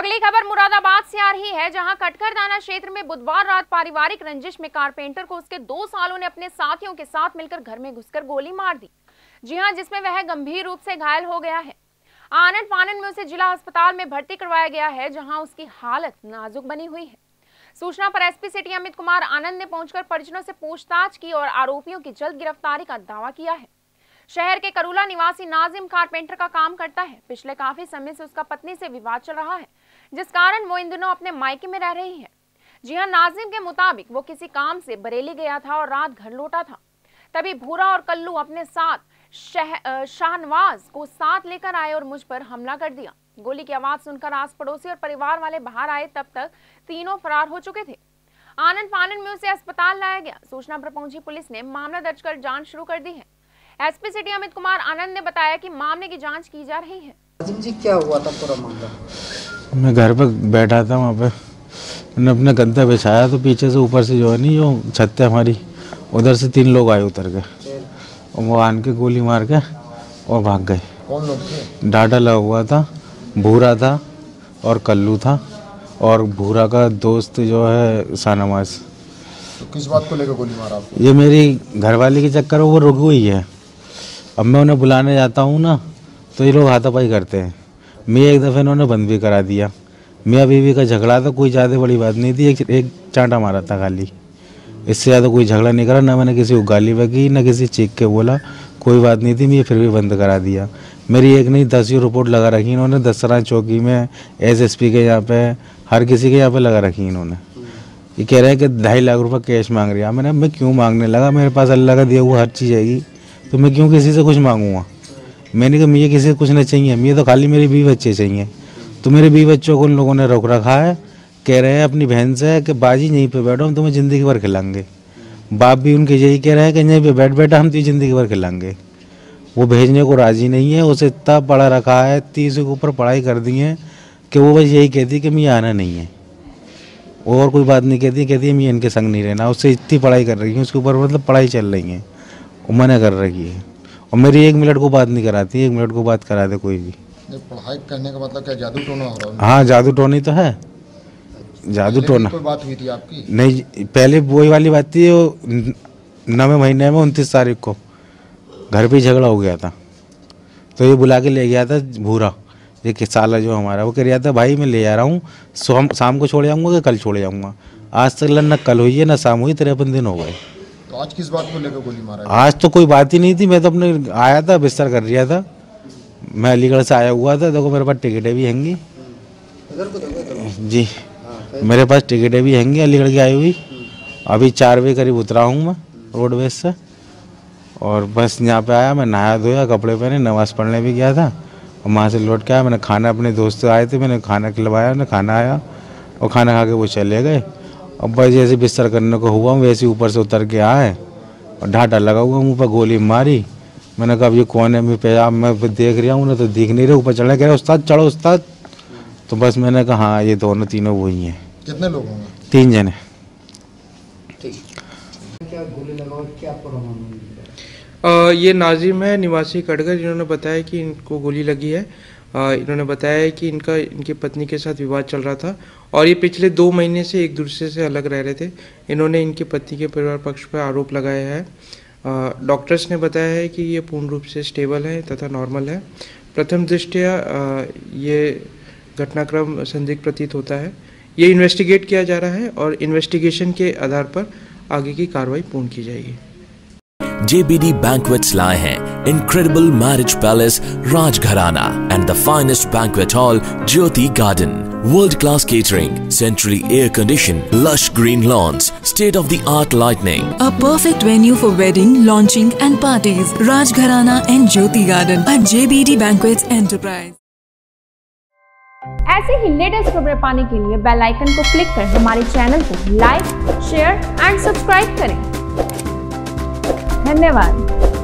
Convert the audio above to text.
अगली खबर मुरादाबाद से आ रही है, जहां कटकरदाना क्षेत्र में बुधवार रात पारिवारिक रंजिश में कारपेंटर को उसके 2 सालों ने अपने साथियों के साथ मिलकर घर में घुसकर गोली मार दी। जी हां, जिसमें वह गंभीर रूप से घायल हो गया है। आनन फानन में उसे जिला अस्पताल में भर्ती करवाया गया है, जहां उसकी हालत नाजुक बनी हुई है। सूचना पर एसपी सिटी अमित कुमार आनंद ने पहुंचकर परिजनों से पूछताछ की और आरोपियों की जल्द गिरफ्तारी का दावा किया है। शहर के करूला निवासी नाजिम कारपेंटर का काम करता है। पिछले काफी समय से उसका पत्नी से विवाद चल रहा है, जिस कारण वो इन दिनों अपने मायके में रह रही है। जी हां, नाजिम के मुताबिक वो किसी काम से बरेली गया था और रात घर लौटा था। तभी भूरा और कल्लू अपने साथ शाहनवाज को साथ लेकर आए और मुझ पर हमला कर दिया। गोली की आवाज सुनकर आस पड़ोसी और परिवार वाले बाहर आए, तब तक तीनों फरार हो चुके थे। आनन फानन में उसे अस्पताल लाया गया। सूचना पर पहुंची पुलिस ने मामला दर्ज कर जांच शुरू कर दी है। एसपी सिटी अमित कुमार आनंद ने बताया कि मामले की जांच की जा रही है। नाजिम जी, क्या हुआ था पूरा मामला? मैं घर पर बैठा था, वहाँ पे मैंने अपना गद्दा बिछाया तो पीछे से ऊपर से जो है नहीं, जो छत है हमारी, उधर से 3 लोग आए उतर के और वो आन के गोली मार के और भाग गए। कौन लोग थे? डाटा लगा हुआ था, भूरा था और कल्लू था, और भूरा का दोस्त जो है शाहनवाज। तो किस बात को लेकर गोली मारा आपको? ये मेरी घरवाली के चक्कर में वो रुकी हुई है। अब मैं उन्हें बुलाने जाता हूँ ना, तो ये लोग हाथापाई करते हैं। मैं एक दफ़े इन्होंने बंद भी करा दिया। मियाँ बीवी का झगड़ा था, कोई ज़्यादा बड़ी बात नहीं थी, एक चांटा मारा था खाली, इससे ज़्यादा कोई झगड़ा नहीं करा। ना मैंने किसी को गाली बकी, ना किसी चीख के बोला, कोई बात नहीं थी। मैं फिर भी बंद करा दिया। मेरी एक नहीं 10 रिपोर्ट लगा रखी इन्होंने, दसरा चौकी में, SSP के यहाँ पे, हर किसी के यहाँ पे लगा रखी इन्होंने। ये कह रहे हैं कि 2.5 लाख रुपये कैश मांग रही है। मैं क्यों मांगने लगा? मेरे पास अल्लाह का दिया हुआ हर चीज़ आएगी, तो मैं क्यों किसी से कुछ मांगूंगा? मैंने कहा मुझे किसी से कुछ नहीं चाहिए, मुझे तो खाली मेरे 20 बच्चे चाहिए। तो मेरे 20 बच्चों को उन लोगों ने रोक रखा है। कह रहे हैं अपनी बहन से कि बाजी यहीं पे बैठो, हम तुम्हें ज़िंदगी भर खिलाएंगे। बाप भी उनके यही कह रहे हैं कि यहीं पे बैठ बैठा, हम तुझे ज़िंदगी भर खिलाएंगे। वो भेजने को राज़ी नहीं है। उसे इतना पढ़ा रखा है, 30 के ऊपर पढ़ाई कर दी है कि वो बस यही कहती कि मुझे आना नहीं है, और कोई बात नहीं कहती है मैं इनके संग नहीं रहना। उससे इतनी पढ़ाई कर रही है, उसके ऊपर मतलब पढ़ाई चल रही है, वो मना कर रही है। और मेरी 1 मिनट को बात नहीं कराती, 1 मिनट को बात करा दे कोई भी। पढ़ाई करने का मतलब क्या जादू टोना हो रहा है? हाँ, जादू टोनी तो है, जादू टोना। कोई बात हुई थी आपकी? नहीं, पहले वही वाली बात थी। 9वें महीने में 29 तारीख को घर पे झगड़ा हो गया था, तो ये बुला के ले गया था भूरा, ये साला जो हमारा, वो कह रहा था भाई मैं ले जा रहा हूँ, शाम को छोड़ जाऊँगा कि कल छोड़ जाऊँगा। आज तक ना कल हुई है ना शाम हुई, 53 दिन हो गए। तो आज किस बात को लेकर गोली मारा? आज तो कोई बात ही नहीं थी। मैं तो अपने आया था, बिस्तर कर रहा था। मैं अलीगढ़ से आया हुआ था। देखो मेरे पास टिकटें भी हैंगी जी, मेरे पास टिकटें भी हैंगी अलीगढ़ की आई हुई। अभी 4 बजे करीब उतरा हूँ मैं रोडवेज से, और बस यहाँ पे आया। मैं नहाया धोया, कपड़े पहने, नमाज़ पढ़ने भी गया था, और वहाँ से लौट के आया। मैंने खाना, अपने दोस्त आए थे, मैंने खाना खिलवाया, उन्हें खाना आया, और खाना खा के वो चले गए। अब बस जैसे बिस्तर करने को हुआ वैसे ऊपर से उतर के आए और ढाटा लगा हुआ, मुँह पर गोली मारी। मैंने कहा अब ये कौन है? मैं पेजाब में देख रहा हूँ ना, तो दिख नहीं रहे। ऊपर चढ़ने कह रहे उस्ताद चढ़ो उस्ताद। तो बस मैंने कहा हाँ ये दोनों तीनों वही हैं। कितने लोग होंगे? 3 जने। क्या गोली लगा, क्या ये नाजिम है, निवासी कटघर, जिन्होंने बताया कि इनको गोली लगी है। इन्होंने बताया कि इनकी पत्नी के साथ विवाद चल रहा था, और ये पिछले 2 महीने से एक दूसरे से अलग रह रहे थे। इन्होंने इनकी पत्नी के परिवार पक्ष पर आरोप लगाया है। डॉक्टर्स ने बताया है कि ये पूर्ण रूप से स्टेबल है तथा नॉर्मल है। प्रथम दृष्टया ये घटनाक्रम संदिग्ध प्रतीत होता है। ये इन्वेस्टिगेट किया जा रहा है, और इन्वेस्टिगेशन के आधार पर आगे की कार्रवाई पूर्ण की जाएगी। JBD Banquets लाए हैं incredible marriage palace Rajgharana and the finest banquet hall Jyoti Garden. World-class catering, centrally air-conditioned, lush green lawns, state-of-the-art lighting. A perfect venue for wedding, launching and parties. Rajgharana and Jyoti Garden at JBD Banquets Enterprise. ऐसे ही latest खबरें पाने के लिए bell icon को click कर हमारे channel को like, share and subscribe करें। धन्यवाद।